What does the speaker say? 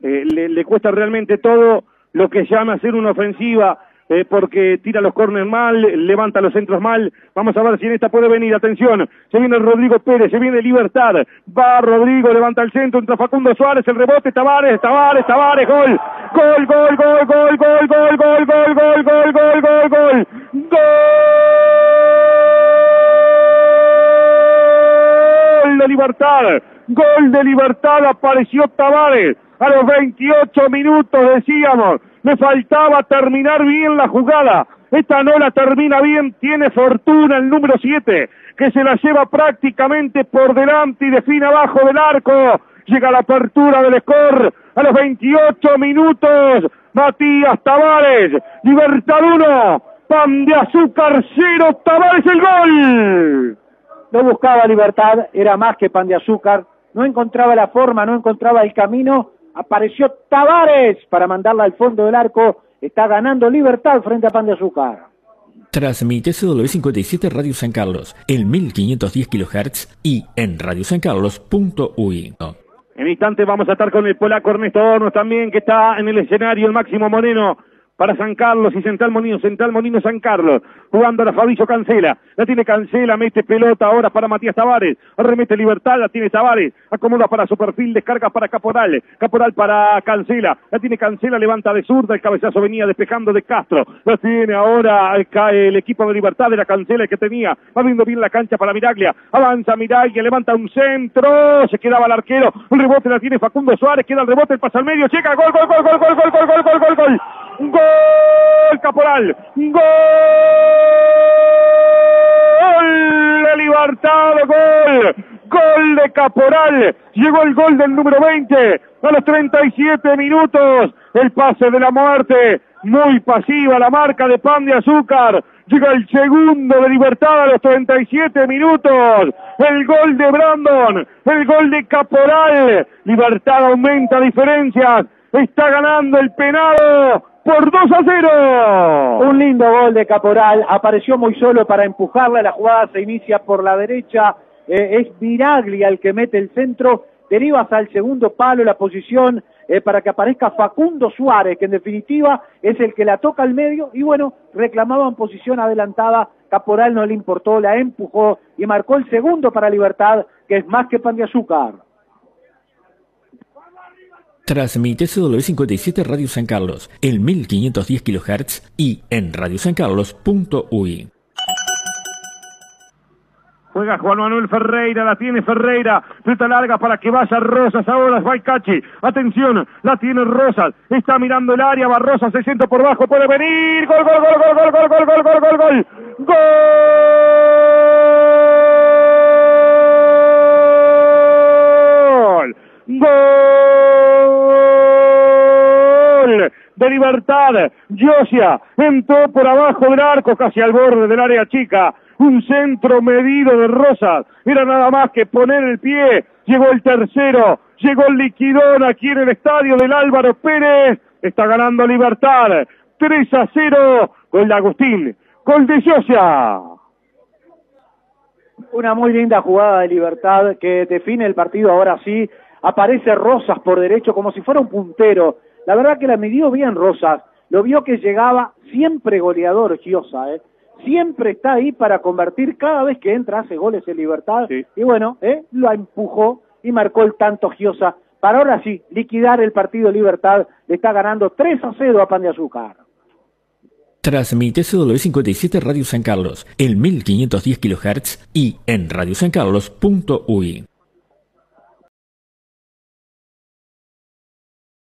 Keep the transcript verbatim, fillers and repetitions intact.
eh, le, le cuesta realmente todo lo que llama hacer una ofensiva, eh, porque tira los córneres mal, levanta los centros mal. Vamos a ver si en esta puede venir, atención, se viene Rodrigo Pérez, se viene Libertad, va Rodrigo, levanta el centro, entra Facundo Suárez, el rebote, Tavares, Tavares, Tavares, gol, gol, gol, gol, gol, gol, gol, gol, gol, gol, gol, gol, gol, gol, gol de Libertad, gol de Libertad, apareció Tavares a los veintiocho minutos, decíamos, le faltaba terminar bien la jugada, esta no la termina bien, tiene fortuna el número siete, que se la lleva prácticamente por delante y define abajo del arco, llega la apertura del score, a los veintiocho minutos, Matías Tavares, Libertad uno, Pan de Azúcar cero, Tavares el gol. No buscaba Libertad, era más que Pan de Azúcar, no encontraba la forma, no encontraba el camino, apareció Tavares para mandarla al fondo del arco, está ganando Libertad frente a Pan de Azúcar. Transmite C W cincuenta y siete Radio San Carlos, en mil quinientos diez kilohertz y en radio san carlos punto u y. En instante vamos a estar con el polaco Ernesto Hornos también, que está en el escenario, el Máximo Moreno para San Carlos y Central Monino, Central Monino San Carlos, jugando a la Fabricio Cancela, la tiene Cancela, mete pelota ahora para Matías Tavares, remete Libertad, la tiene Tavares, acomoda para su perfil, descarga para Caporal, Caporal para Cancela, la tiene Cancela, levanta de zurda, el cabezazo venía despejando de Castro, la tiene ahora cae el equipo de Libertad de la Cancela que tenía, va viendo bien la cancha para Miraglia, avanza Miraglia, levanta un centro, se quedaba el arquero, un rebote la tiene Facundo Suárez, queda el rebote, el pasa al medio, llega, gol, gol, gol, gol, gol, gol, gol, gol, gol, gol, gol, gol, Caporal, gol de Libertad, gol, gol de Caporal, llegó el gol del número veinte, a los treinta y siete minutos, el pase de la muerte, muy pasiva la marca de Pan de Azúcar, llega el segundo de Libertad a los treinta y siete minutos, el gol de Brandon, el gol de Caporal, Libertad aumenta diferencias, está ganando el Penado por dos a cero. Un lindo gol de Caporal, apareció muy solo para empujarla, la jugada se inicia por la derecha, eh, es Miraglia el que mete el centro, deriva hasta el segundo palo la posición eh, para que aparezca Facundo Suárez, que en definitiva es el que la toca al medio, y bueno, reclamaban posición adelantada, Caporal no le importó, la empujó y marcó el segundo para Libertad, que es más que Pan de Azúcar. Transmite C W cincuenta y siete Radio San Carlos, en mil quinientos diez kilohertz y en radio san carlos punto u y. Juega Juan Manuel Ferreira, la tiene Ferreira, pelota larga para que vaya Rosas, ahora va el Cachi, atención, la tiene Rosas, está mirando el área, va Rosas, se siente por bajo, puede venir, gol, gol, gol, gol, gol, gol, gol, gol, gol, gol, gol, gol, gol de Libertad, Josia, entró por abajo del arco, casi al borde del área chica, un centro medido de Rosas, era nada más que poner el pie, llegó el tercero, llegó el liquidón aquí en el estadio del Álvaro Pérez, está ganando Libertad, tres a cero, gol de Agustín, gol de Josia. Una muy linda jugada de Libertad que define el partido, ahora sí, aparece Rosas por derecho como si fuera un puntero, la verdad que la midió bien Rosas, lo vio que llegaba, siempre goleador Giosa, eh. Siempre está ahí para convertir, cada vez que entra hace goles en Libertad, sí. Y bueno, eh, lo empujó y marcó el tanto Giosa, para ahora sí, liquidar el partido Libertad, le está ganando tres a cero a Pan de Azúcar. Transmite C W cincuenta y siete Radio San Carlos, en mil quinientos diez kilohertz y en radio san carlos punto u y.